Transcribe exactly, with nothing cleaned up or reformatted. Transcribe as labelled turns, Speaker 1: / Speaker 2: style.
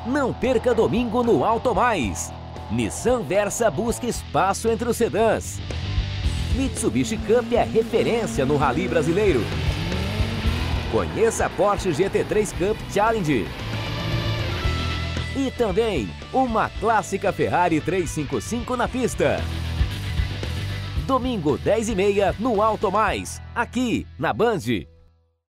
Speaker 1: Não perca domingo no Auto Mais. Nissan Versa busca espaço entre os sedãs. Mitsubishi Cup é referência no rally brasileiro. Conheça a Porsche G T três Cup Challenge. E também uma clássica Ferrari trezentos e cinquenta e cinco na pista. Domingo, dez e meia, no Auto Mais, aqui na Band.